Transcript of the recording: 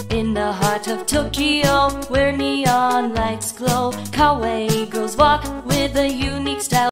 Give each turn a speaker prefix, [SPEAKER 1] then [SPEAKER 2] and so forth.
[SPEAKER 1] In the heart of Tokyo, where neon lights glow, kawaii girls walk with a unique style.